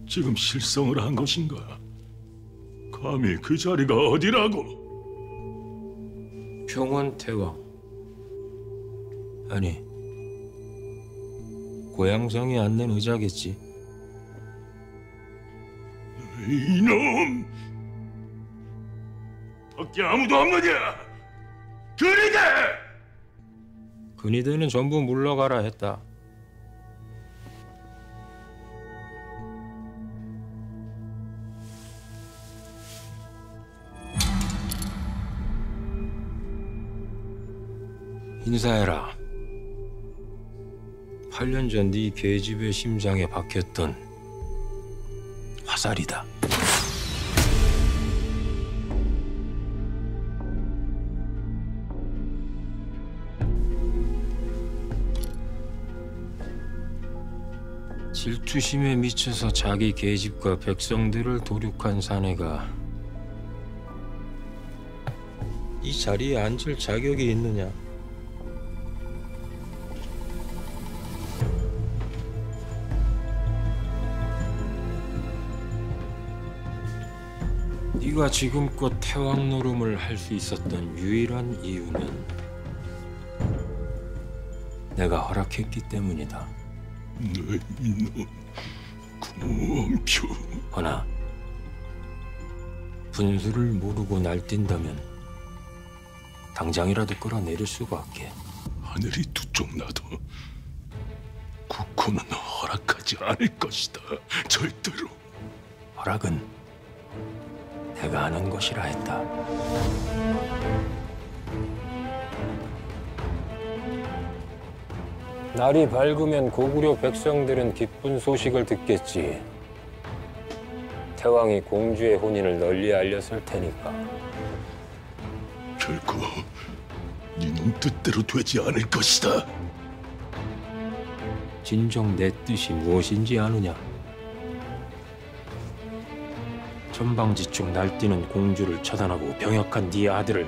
지금 실성을 한 것인가? 감히 그 자리가 어디라고? 평원태왕. 아니, 고향성이 안낸 의자겠지. 이놈! 밖에 아무도 없느냐? 그리게! 근위대는 전부 물러가라 했다. 인사해라. 8년 전 네 계집의 심장에 박혔던 화살이다. 질투심에 미쳐서 자기 계집과 백성들을 도륙한 사내가 이 자리에 앉을 자격이 있느냐? 네가 지금껏 태왕 노름을 할 수 있었던 유일한 이유는 내가 허락했기 때문이다. 너 이놈, 구원표. 허나 분수를 모르고 날뛴다면 당장이라도 끌어내릴 수가 없게. 하늘이 두 쪽 나도 국호는 허락하지 않을 것이다. 절대로. 허락은 내가 하는 것이라 했다. 날이 밝으면 고구려 백성들은 기쁜 소식을 듣겠지. 태왕이 공주의 혼인을 널리 알렸을 테니까. 결코 네놈 뜻대로 되지 않을 것이다. 진정 내 뜻이 무엇인지 아느냐? 천방지축 날뛰는 공주를 처단하고 병역한 네 아들을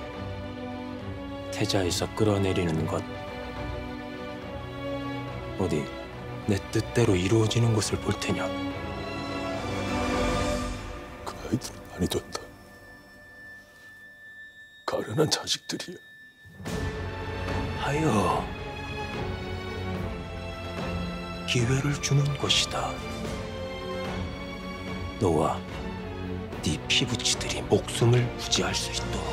태자에서 끌어내리는 것. 어디 내 뜻대로 이루어지는 것을 볼 테냐? 그 아이들은 아니 된다. 가련한 자식들이야. 하여 기회를 주는 것이다. 너와 네 피부치들이 목숨을 부지할 수 있도록.